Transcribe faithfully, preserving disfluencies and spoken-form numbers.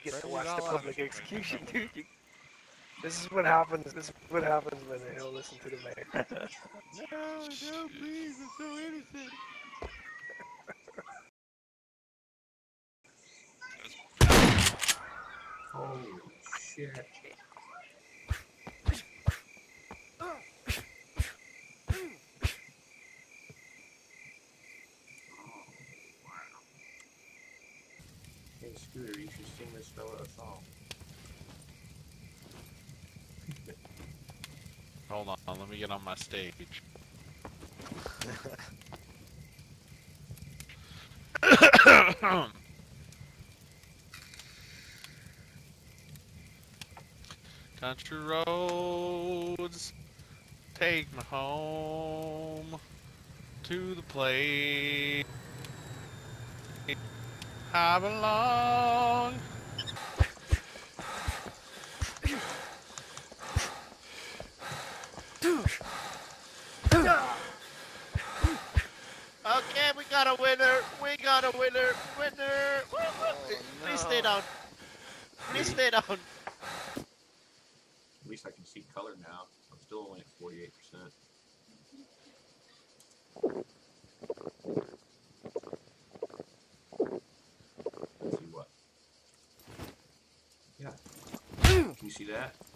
get to watch the public execution, dude. You, this is what happens. This is what happens when they don't listen to the mayor. No, no, please, I'm so innocent. Holy shit. Hey, Scooter, you should sing this fella a song. Hold on, let me get on my stage. Country roads take me home to the place I belong. Okay, we got a winner. We got a winner. Winner. Woo, woo. Oh, Please no. stay down. Please stay down. At least I can see color now. I'm still only at forty-eight percent. Let's see what. Yeah. Can you see that?